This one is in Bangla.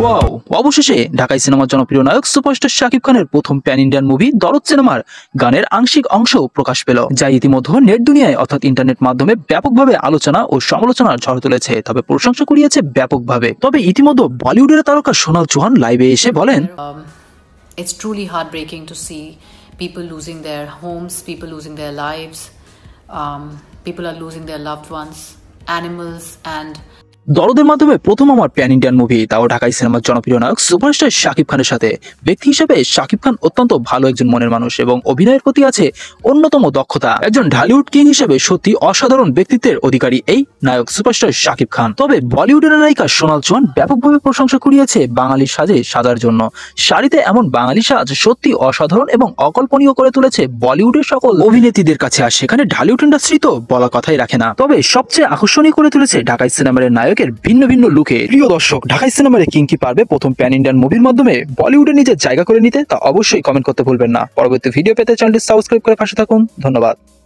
ওয়াও, অবশেষে ঢাকাই সিনেমার জনপ্রিয় নায়ক সুপারস্টার শাকিব খানের প্রথম প্যান ইন্ডিয়ান মুভি দরদ সিনেমার গানের আংশিক অংশ প্রকাশ পেল, যা ইতিমধ্যে নেট দুনিয়ায় অর্থাৎ ইন্টারনেট মাধ্যমে ব্যাপকভাবে আলোচনা ও সমালোচনার ঝড় তুলেছে, তবে প্রশংসা কুড়িয়েছে ব্যাপকভাবে। তবে ইতিমধ্যে বলিউডের তারকা সোনাল চৌহান লাইভে এসে বলেন, It's truly heartbreaking to see people losing their homes, people losing their lives, people are losing their loved ones, animals and দরদের মাধ্যমে প্রথম আমার প্যান ইন্ডিয়ান মুভি, তাও ঢাকাই সিনেমার জনপ্রিয় নায়ক সুপারস্টার শাকিব খানের সাথে। ব্যক্তি হিসেবে শাকিব খান অত্যন্ত ভালো একজন মনের মানুষ এবং অভিনয়ের প্রতি আছে অন্যতম দক্ষতা। একজন ঢালিউড কিং হিসেবে সত্যি অসাধারণ ব্যক্তিত্বের অধিকারী এই নায়ক সুপারস্টার শাকিব খান। তবে বলিউডের নায়িকা সোনাল চৌহান ব্যাপকভাবে প্রশংসা কুড়িয়েছে বাঙালি সাজে সাজার জন্য। শাড়িতে এমন বাঙালি সাজ সত্যি অসাধারণ এবং অকল্পনীয় করে তুলেছে বলিউডের সকল অভিনেত্রীদের কাছে, আর সেখানে ঢালিউড ইন্ডাস্ট্রি তো বলা কথাই রাখে না। তবে সবচেয়ে আকর্ষণীয় করে তুলেছে ঢাকাই সিনেমার নায়ক ভিন্ন ভিন্ন লুকে। প্রিয় দর্শক, ঢাকাই সিনেমারে কিং কি পারবে প্রথম প্যান ইন্ডিয়ান মুভির মাধ্যমে বলিউডে নিজের জায়গা করে নিতে? তা অবশ্যই কমেন্ট করতে ভুলবেন না। পরবর্তী ভিডিও পেতে চ্যানেলটি সাবস্ক্রাইব করে পাশে থাকুন। ধন্যবাদ।